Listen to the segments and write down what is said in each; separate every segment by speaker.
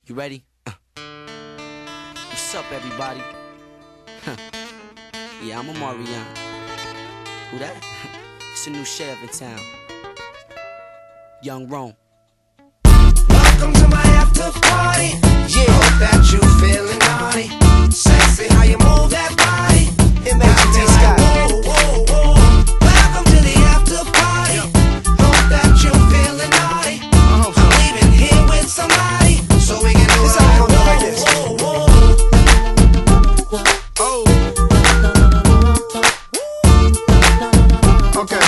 Speaker 1: You ready? What's up, everybody? Yeah, I'm Omarion. Who that? It's a new sheriff in town. Young Rome.
Speaker 2: Welcome to my after party. Yeah, hope that you feeling naughty. Sexy, how you move that body. It makes me like whoa, whoa, whoa. Welcome to the after party. Hope that you feeling naughty. I'm leaving here with somebody, so we can do it like whoa, whoa, whoa. Oh. Okay.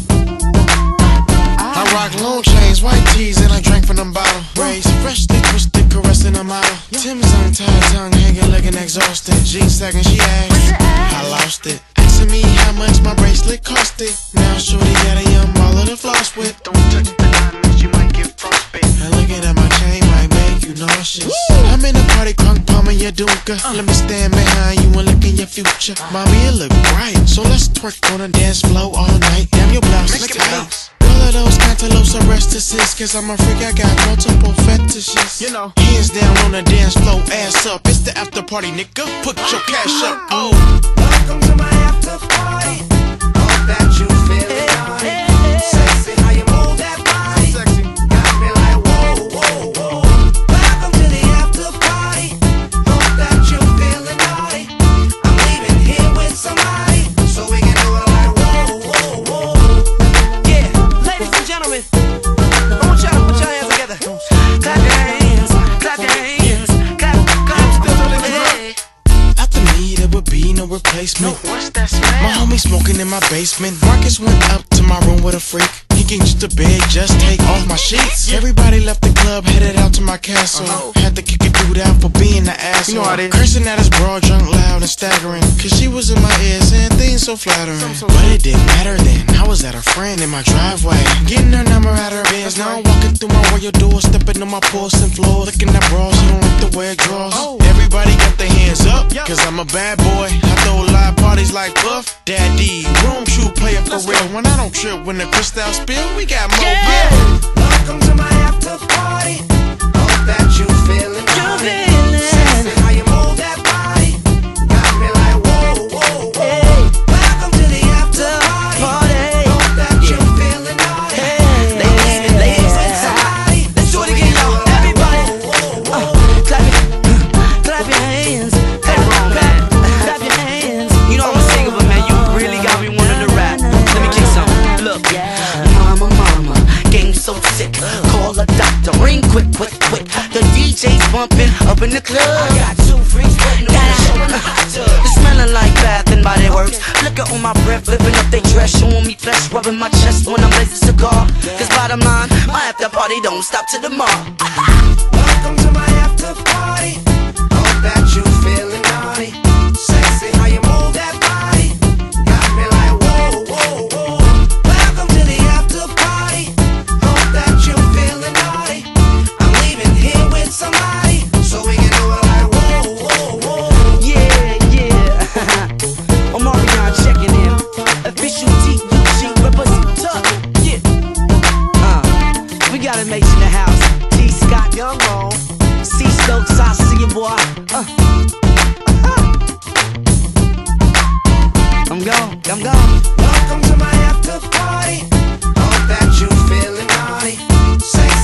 Speaker 3: I rock long chains, white tees, and I drink from them bottles. Raised fresh, stick, twisted, caressing a model. Tim's on tight tongue, hanging, looking exhausted. Jeans second, she asked, I lost it. Asking me how much my bracelet costed. Now shorty got a young baller to floss with. Don't touch the diamonds, you might get frostbite. And looking at my chain might make you nauseous. I'm in the party, crunk, palming your dunka. Let me stand behind you and look in your future. Mommy, it look bright, so let's twerk on the dance floor all night. Damn, your blouse is tight. All of those cantaloupes are restless, cause I'm a freak, I got multiple fetishes. You know, hands down on the dance floor, ass up. It's the after party, nigga. Put your cash up. Oh,
Speaker 2: welcome to my after party. Hope that you feeling naughty. Sexy, how you move that body. Sexy. Got me like whoa, whoa, whoa. Welcome to the after party. Hope that you feeling naughty. I'm leaving here with somebody, so we can do it like whoa, whoa, whoa. Yeah, ladies and gentlemen, I want y'all to put your hands together. Clap your hands, clap your hands, clap, clap, hey.
Speaker 3: after me, there would be no replacement.
Speaker 2: What's that smell?
Speaker 3: My homie smoking in my basement. Marcus went up to my room with a freak. He can just a bed, just take off my sheets. Everybody left the club, headed out to my castle. Had to kick a dude out for being the asshole. You know how it is. Cursing at his broad, drunk, loud, and staggering. Cause she was in my ear saying things so flattering. But it didn't matter then. I was at her friend in my driveway, getting her number out of her Benz. Now I'm walking through my royal door, stepping on my porcelain floor, looking at bras, she don't like to wear drawers. Everybody got their hands up, cause I'm a bad boy. I throw live parties like Puff Daddy. Room true player for real. When I don't trip, when the crystal spill, we got more beer.
Speaker 2: Welcome to my after party. Hope that you feeling naughty. Sexy, how you move that body. Got me like whoa, whoa, whoa. Welcome to the after party. Hope that you feeling naughty. Ladies and somebody, let's do it again, y'all. Everybody, clap your hands. Clap your hands.
Speaker 1: You know I'm a singer, but man, you really got me wanting to rap. Let me kick some. Look, mama, game so sick. Call a doctor, ring quick. The DJ's bumping up in the club.
Speaker 2: I got two freaks waiting on the show in the hot tub.
Speaker 1: It's smelling like Bath and Body Works. Looking on my breath, lifting up they dress, showing me flesh, rubbing my chest when I'm blazing cigar. Cause bottom line, my after party don't stop till the morning.
Speaker 2: Welcome to my after party. Hope that you feeling naughty. Sexy, how you move that body. Got me like whoa, whoa, whoa. Welcome to the after party. Hope that you feeling naughty. I'm leaving here with somebody, so we can do it like whoa, whoa, whoa.
Speaker 1: Yeah. Omarion checking in. Official TUG representative. Yeah. We got a mate in the house. T. Scott, Young Rome. C. Stokes, I see you, boy. I'm gone.
Speaker 2: Welcome to my after party. Hope that you feeling naughty. Sexy.